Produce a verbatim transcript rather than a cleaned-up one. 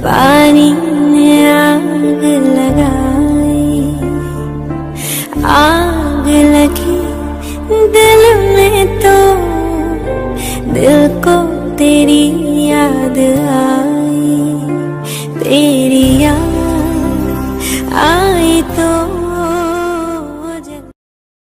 पानी ने आग लगाई, आग लगी दिल में तो दिल को तेरी याद आई, तेरी याद आई तो